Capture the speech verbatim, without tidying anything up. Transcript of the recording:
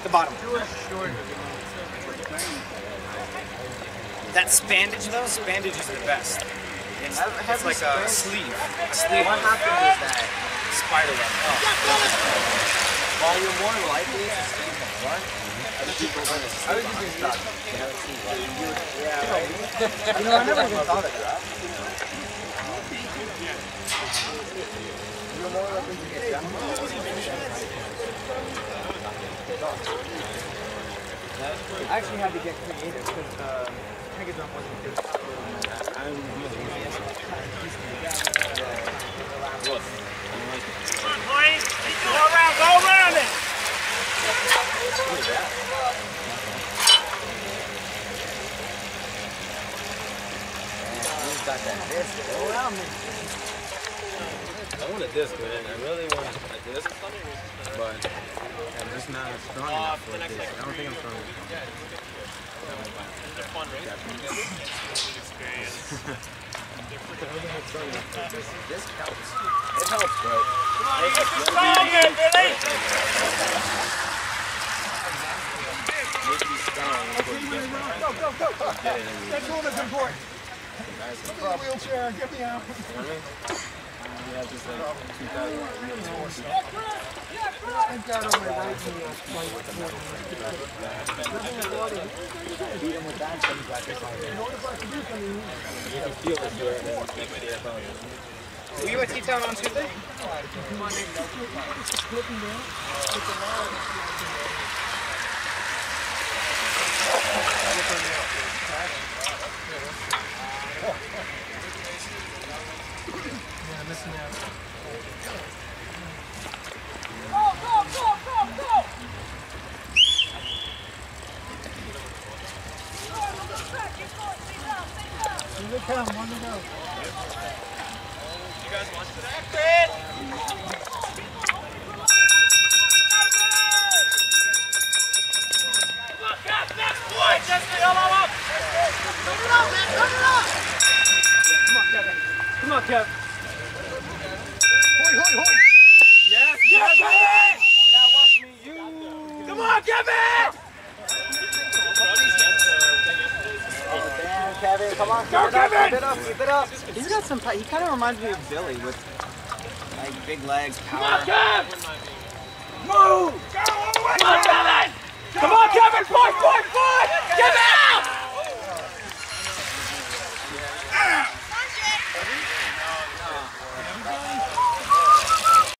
at the bottom. That spandage though, spandage is the best. It's, it's like a sleeve. A sleeve. What happens is that spider web. Oh. While you're more likely to stay in the front, other people are going to stay behind you. Yeah, right. You know, I never even thought of that. You're more likely to get jumped. I actually had to get creative because the Mega Jump wasn't good. I'm really Come on, Blaine. Go around, go around it. Got that disc all around me. I want a disc, man. I really want a disc, but I'm just not strong enough for a disc. I don't think I'm strong enough. It's a fun race. Experience. This helps. It helps, bro. Come on, you get some strong here, Billy. Make you strong. Go, go, go. That one is important. Look at the wheelchair. Get me out. Yeah, just like two thousand. I've got on my right knee. Beat him with that. So he's like, You can feel it there, and then you can see it about it. Were you at T-Town on Tuesday? Yeah, listen out. Go, go, go, go, go. Here they come, one to go. You guys want that, Chris? Look up, next point! Just the elbow up! Turn it up, man, turn it up! Come on, Kevin. Come on, Kevin. Hoi, hoi, hoi! Yes, yes, Kevin! Now watch me, you. Come on, Kevin! damn, Kevin, come on, Go, keep it up, Kevin! keep it up, keep it up. He's got some, he kind of reminds me of Billy with like big legs, Come on, power. Kevin! Move! Go all the way! Come on, Kevin! Come on, Kevin! Point, point, point! Kevin!